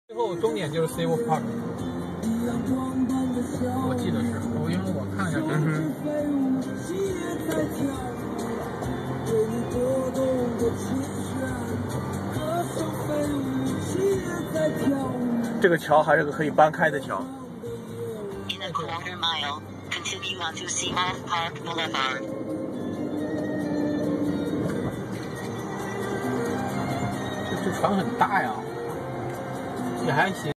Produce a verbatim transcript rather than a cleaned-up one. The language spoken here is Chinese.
最后终点就是 Civil Park， 我记得是，我因为我看一下。嗯哼。 这个桥还是个可以搬开的桥。 In a quarter mile, continue on to Civil Park Boulevard. 这这船很大呀，也还行。